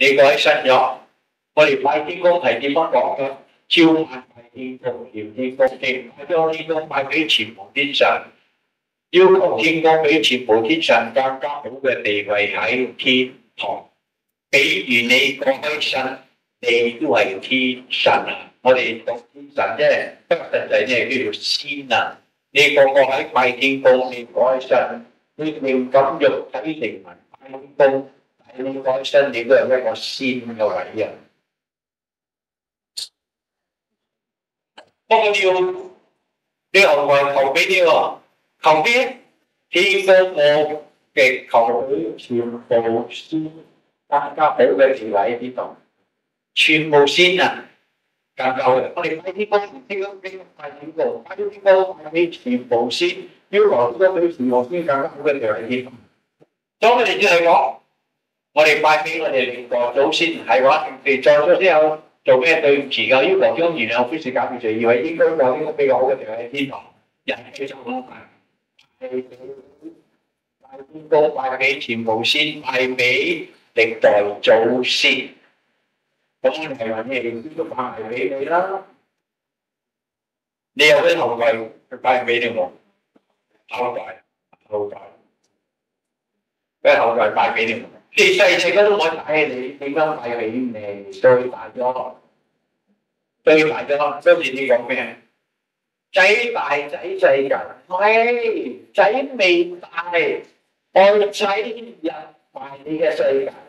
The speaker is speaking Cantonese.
你改新咗，我哋拜天公係點樣講嘅？朝晚拜天公，朝天公，將天公拜俾全部天神，要求天公俾全部天神更加好嘅地位喺天堂。比如你改新，你都係天神啊！我哋讀天神啫，不過實際咧叫做仙啊！你個個喺拜天公，你改新，你念感欲睇靈魂拜天公。你改新，你都係一個仙嘅位啊！不過你後來求俾啲喎，求邊？天公我嘅求佢全部仙更加好嘅地位喺邊度？全部仙啊！更加好嘅，我哋拜天公，天公拜天公，拜天公拜俾全部仙，要求天公俾全部仙更加好嘅地位喺邊度？所以我哋只係講。我哋拜俾我哋歷代祖先係話，你在咗之後做咩對唔住㗎？要求將原諒非是假別罪，以為應該過呢個比較好嘅地位喺天堂。人嘅就唔係拜天公，拜俾全部先，拜俾歷代祖先。咁你係話咩？都拜埋俾你啦。你有啲後代去拜俾你冇？後代，俾後代拜俾你冇？你細細個都冇睇你點樣拜俾你最大咗，當時你講咩？仔大仔細人，喂仔未大，我仔入埋你嘅世界，